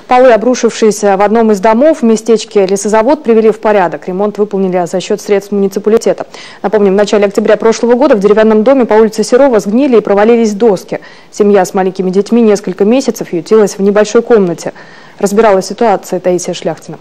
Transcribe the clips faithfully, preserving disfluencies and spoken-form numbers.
Полы, обрушившиеся в одном из домов в местечке Лесозавод, привели в порядок. Ремонт выполнили за счет средств муниципалитета. Напомним, в начале октября прошлого года в деревянном доме по улице Серова сгнили и провалились доски. Семья с маленькими детьми несколько месяцев ютилась в небольшой комнате. Разбирала ситуацию Таисия Шляхтина.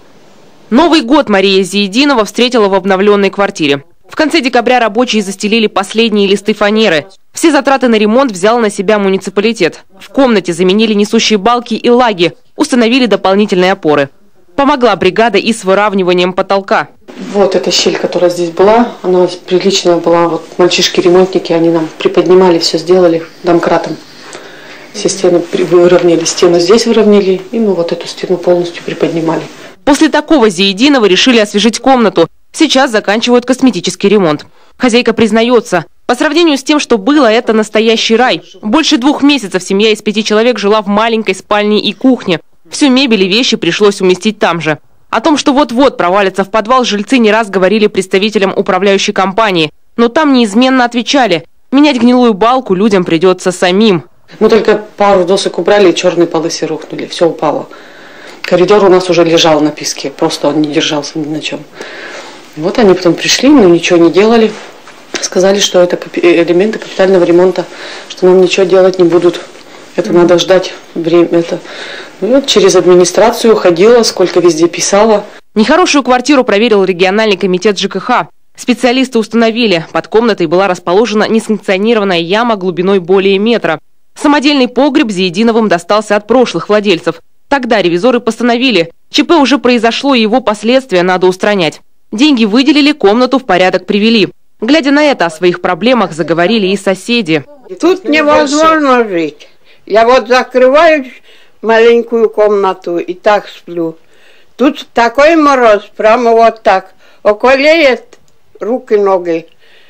Новый год Мария Зиединова встретила в обновленной квартире. В конце декабря рабочие застелили последние листы фанеры. Все затраты на ремонт взял на себя муниципалитет. В комнате заменили несущие балки и лаги, установили дополнительные опоры. Помогла бригада и с выравниванием потолка. Вот эта щель, которая здесь была, она приличная была. Вот мальчишки-ремонтники, они нам приподнимали, все сделали домкратом. Все стены выровняли, стену здесь выровняли, и мы вот эту стену полностью приподнимали. После такого Зиединова решили освежить комнату. Сейчас заканчивают косметический ремонт. Хозяйка признается, по сравнению с тем, что было, это настоящий рай. Больше двух месяцев семья из пяти человек жила в маленькой спальне и кухне. Всю мебель и вещи пришлось уместить там же. О том, что вот-вот провалится в подвал, жильцы не раз говорили представителям управляющей компании. Но там неизменно отвечали, менять гнилую балку людям придется самим. Мы только пару досок убрали, и черные полы все рухнули, все упало. Коридор у нас уже лежал на песке, просто он не держался ни на чем. Вот они потом пришли, мы ничего не делали. Сказали, что это элементы капитального ремонта, что нам ничего делать не будут. Это надо ждать время. Это. Ну, вот через администрацию ходила, сколько везде писала. Нехорошую квартиру проверил региональный комитет ЖКХ. Специалисты установили, под комнатой была расположена несанкционированная яма глубиной более метра. Самодельный погреб Зиединовым достался от прошлых владельцев. Тогда ревизоры постановили, ЧП уже произошло, и его последствия надо устранять. Деньги выделили, комнату в порядок привели. Глядя на это, о своих проблемах заговорили и соседи. Тут невозможно жить. Я вот закрываю маленькую комнату и так сплю. Тут такой мороз, прямо вот так. Околеет руки, ноги.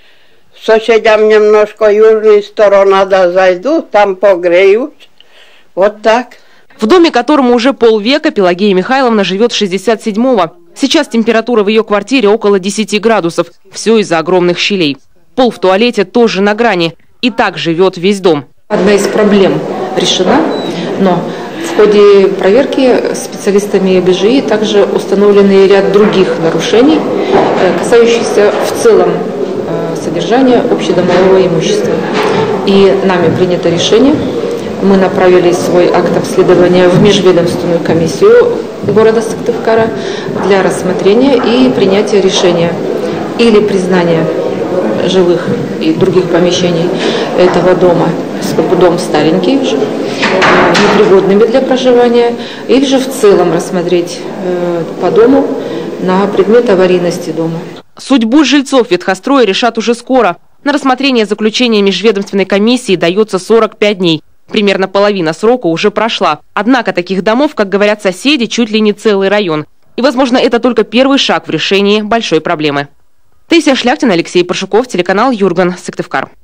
Соседям немножко южную сторону надо зайду, там погреюсь. Вот так. В доме, которому уже полвека, Пелагея Михайловна живет с шестьдесят седьмого. Сейчас температура в ее квартире около десяти градусов. Все из-за огромных щелей. Пол в туалете тоже на грани. И так живет весь дом. Одна из проблем решена, но в ходе проверки специалистами БЖИ также установлены ряд других нарушений, касающихся в целом содержания общедомового имущества. И нами принято решение. Мы направили свой акт обследования в межведомственную комиссию города Сыктывкара для рассмотрения и принятия решения или признания жилых и других помещений этого дома, поскольку дом старенький уже, непригодными для проживания, или же в целом рассмотреть по дому на предмет аварийности дома. Судьбу жильцов ветхостроя решат уже скоро. На рассмотрение заключения межведомственной комиссии дается сорок пять дней. Примерно половина срока уже прошла. Однако таких домов, как говорят соседи, чуть ли не целый район. И, возможно, это только первый шаг в решении большой проблемы. Таисия Шляхтина, Алексей Паршуков, телеканал Юрган, Сыктывкар.